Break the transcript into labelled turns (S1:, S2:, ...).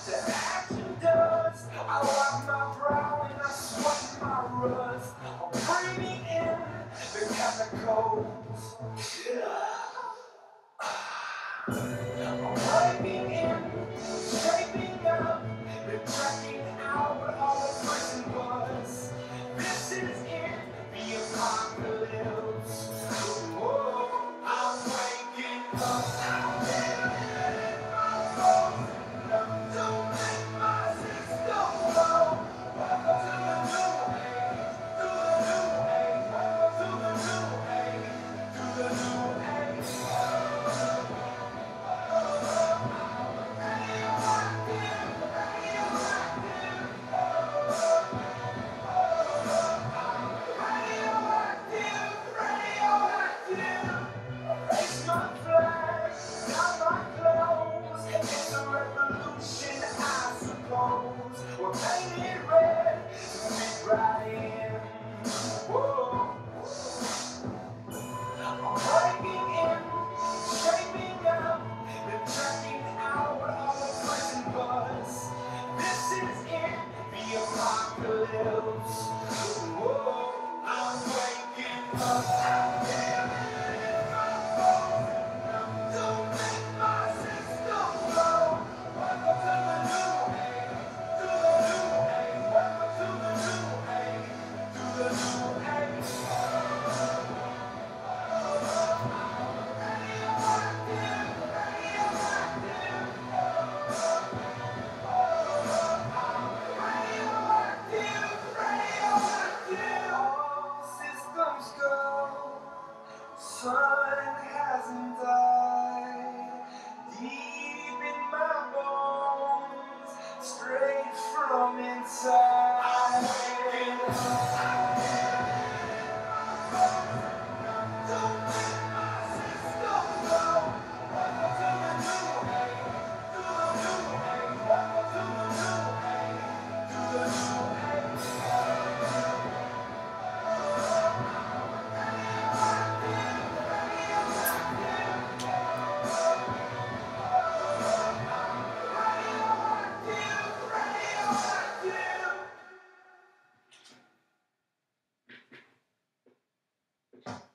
S1: The action does. I wipe my brow and I sweat my rust. I'm breathing in the chemicals. I'm breaking in, shaping up, retracting out all the prison was. This is it, the apocalypse. Whoa, I'm waking up. I'm feeling my bones enough to make my system blow. Welcome to the new age, to the new age. Welcome to the new age, to the new age. We're painted red to fit right in. Whoa. I'm breaking in, shaping up, retracting out all the prison buzz. This is it, the apocalypse. Whoa, I'm waking up. I'm feeling my bones enough to make my system blow. Welcome to the new age, to the new age. Welcome to the new age, to the new age. Systems go, sun hasn't died. Deep in my bones, straight from inside. I'm waking up. Don't make my system blow. Welcome to the new age, to the new age. Welcome to the new age, to the new age. Radioactive.